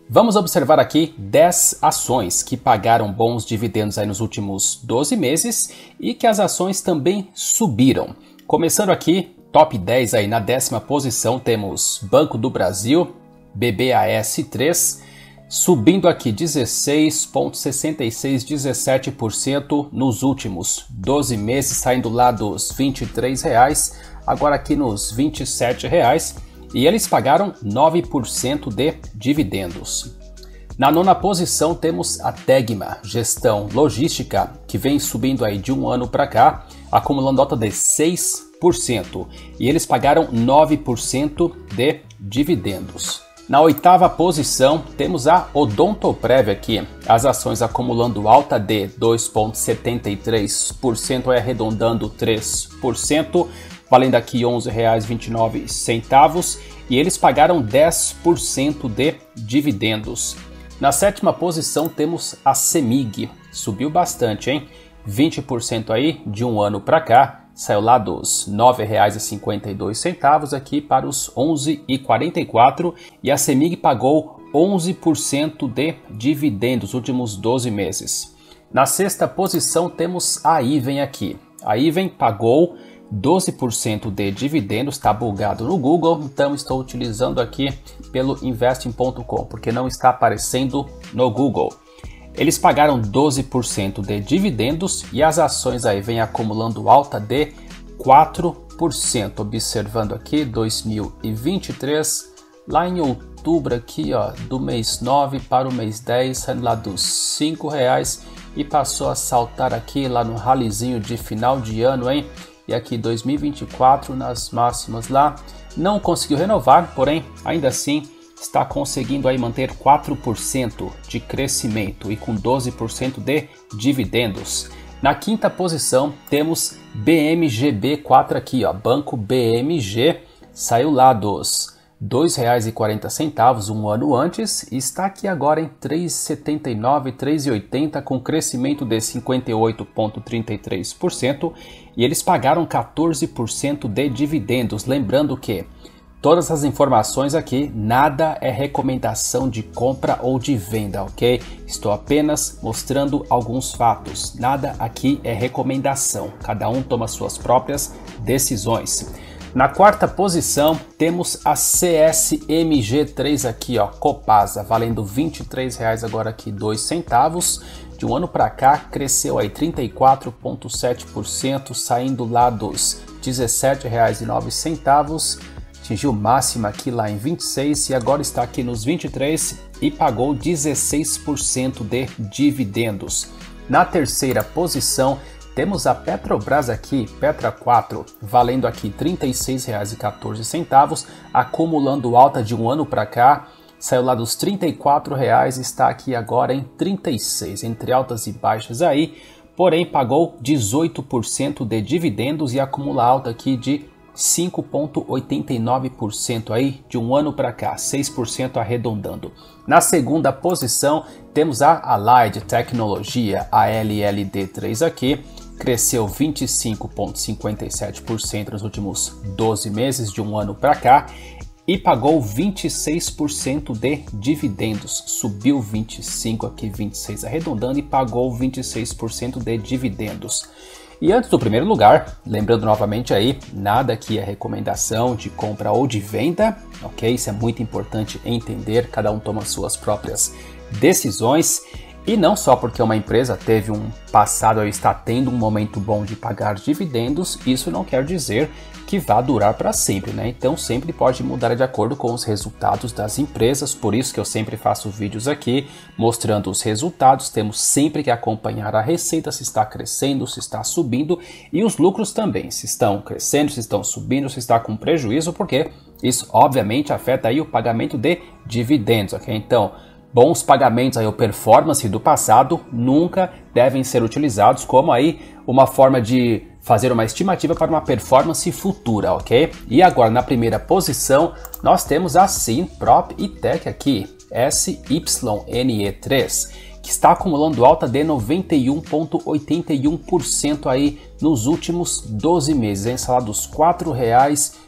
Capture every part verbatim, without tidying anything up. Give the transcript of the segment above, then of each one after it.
Vamos observar aqui dez ações que pagaram bons dividendos aí nos últimos doze meses e que as ações também subiram. Começando aqui, top dez aí na décima posição, temos Banco do Brasil, B B A S três, subindo aqui dezesseis vírgula sessenta e seis, dezessete por cento nos últimos doze meses, saindo lá dos vinte e três reais, agora aqui nos vinte e sete reais. E eles pagaram nove por cento de dividendos. Na nona posição temos a Tegma, gestão logística, que vem subindo aí de um ano para cá, acumulando nota de seis por cento. E eles pagaram nove por cento de dividendos. Na oitava posição temos a Odontoprev aqui, as ações acumulando alta de dois vírgula setenta e três por cento, arredondando três por cento. Valendo aqui onze reais e vinte e nove centavos, e eles pagaram dez por cento de dividendos. Na sétima posição temos a Semig, subiu bastante, hein? vinte por cento aí de um ano para cá, saiu lá dos nove reais e cinquenta e dois centavos aqui para os onze reais e quarenta e quatro centavos, e a Semig pagou onze por cento de dividendos nos últimos doze meses. Na sexta posição temos a Iven aqui. A Iven pagou doze por cento de dividendos, está bugado no Google, então estou utilizando aqui pelo investing ponto com, porque não está aparecendo no Google. Eles pagaram doze por cento de dividendos e as ações aí vêm acumulando alta de quatro por cento. Observando aqui dois mil e vinte e três, lá em outubro aqui, ó, do mês nove para o mês dez, saindo lá dos cinco reais e passou a saltar aqui lá no ralizinho de final de ano, hein? E aqui dois mil e vinte e quatro nas máximas lá, não conseguiu renovar, porém ainda assim está conseguindo aí manter quatro por cento de crescimento e com doze por cento de dividendos. Na quinta posição temos B M G B quatro aqui, ó, Banco B M G, saiu lá dos dois reais e quarenta centavos um ano antes e está aqui agora em três reais e setenta e nove, três reais e oitenta centavos com crescimento de cinquenta e oito vírgula trinta e três por cento, e eles pagaram quatorze por cento de dividendos. Lembrando que todas as informações aqui, nada é recomendação de compra ou de venda, ok? Estou apenas mostrando alguns fatos, nada aqui é recomendação, cada um toma suas próprias decisões. Na quarta posição temos a C S M G três aqui, ó, Copasa, valendo vinte e três reais agora aqui dois centavos. De um ano para cá cresceu aí trinta e quatro vírgula sete por cento, saindo lá dos dezessete reais e nove centavos. Atingiu máxima aqui lá em vinte e seis e agora está aqui nos vinte e três e pagou dezesseis por cento de dividendos. Na terceira posição temos a Petrobras aqui, Petra quatro, valendo aqui trinta e seis reais e quatorze centavos, acumulando alta de um ano para cá, saiu lá dos trinta e quatro reais e está aqui agora em trinta e seis, entre altas e baixas aí, porém pagou dezoito por cento de dividendos e acumula alta aqui de cinco vírgula oitenta e nove por cento aí de um ano para cá, seis por cento arredondando. Na segunda posição temos a Allied Tecnologia, a L L D três aqui, cresceu vinte e cinco vírgula cinquenta e sete por cento nos últimos doze meses de um ano para cá e pagou vinte e seis por cento de dividendos, subiu vinte e cinco aqui, vinte e seis arredondando e pagou vinte e seis por cento de dividendos. E antes do primeiro lugar, lembrando novamente aí, nada aqui é recomendação de compra ou de venda, ok? Isso é muito importante entender, cada um toma suas próprias decisões. E não só porque uma empresa teve um passado ou está tendo um momento bom de pagar dividendos, isso não quer dizer que vá durar para sempre, né? Então sempre pode mudar de acordo com os resultados das empresas, por isso que eu sempre faço vídeos aqui mostrando os resultados, temos sempre que acompanhar a receita, se está crescendo, se está subindo, e os lucros também, se estão crescendo, se estão subindo, se está com prejuízo, porque isso obviamente afeta aí o pagamento de dividendos, ok? Então, bons pagamentos aí, ou performance do passado nunca devem ser utilizados como aí uma forma de fazer uma estimativa para uma performance futura, ok? E agora na primeira posição nós temos a Simprop Tech aqui, S Y N E três, que está acumulando alta de noventa e um vírgula oitenta e um por cento aí nos últimos doze meses, hein? Saiu dos quatro reais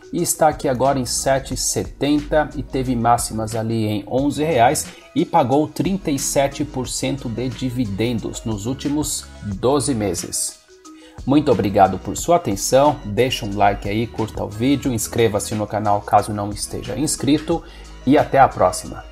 e está aqui agora em sete reais e setenta centavos e teve máximas ali em onze reais e pagou trinta e sete por cento de dividendos nos últimos doze meses. Muito obrigado por sua atenção, deixa um like aí, curta o vídeo, inscreva-se no canal caso não esteja inscrito e até a próxima.